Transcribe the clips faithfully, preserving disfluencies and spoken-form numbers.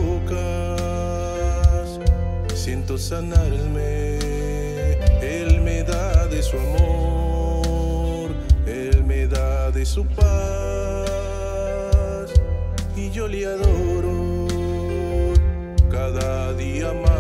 tocas, siento sanarme. Él me da de su amor, Él me da de su paz, y yo le adoro cada día más.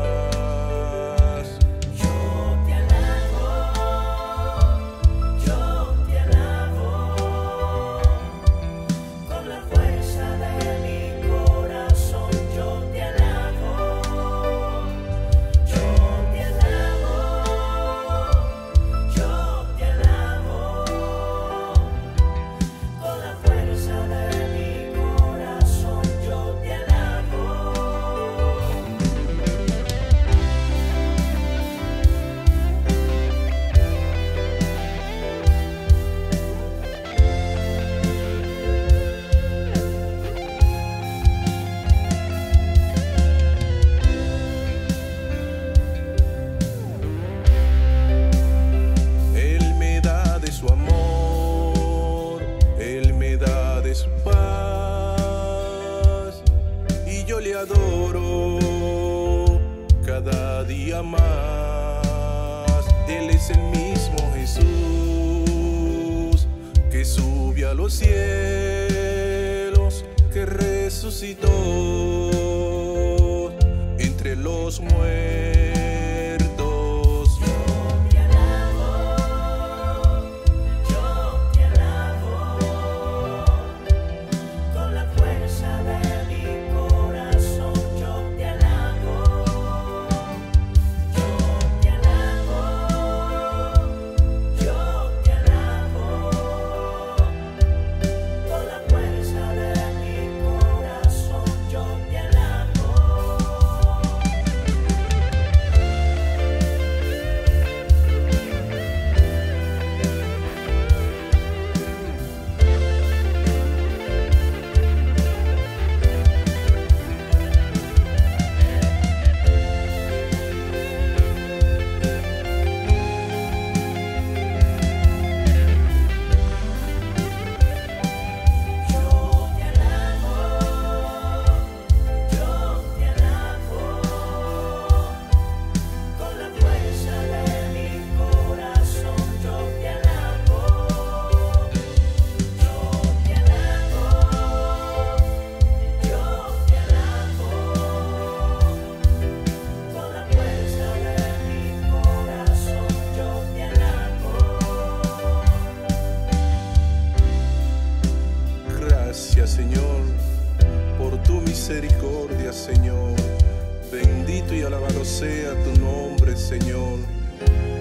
Su paz, y yo le adoro cada día más. Él es el mismo Jesús que subió a los cielos, que resucitó entre los muertos. Señor, por tu misericordia, Señor. Bendito y alabado sea tu nombre, Señor.